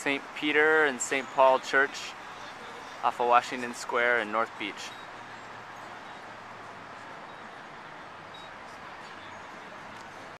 St. Peter and St. Paul Church off of Washington Square in North Beach.